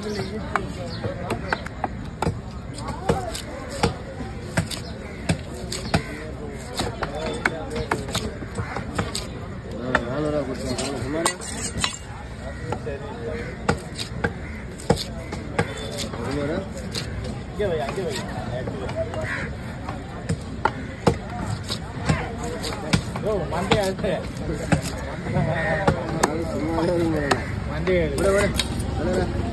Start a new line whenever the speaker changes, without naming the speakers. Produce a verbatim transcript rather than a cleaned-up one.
நானூறுவா கொடுத்தேன் சும்மா இங்கே வை அங்கே வை யோ மண்டே அடுத்து மண்டே விட விட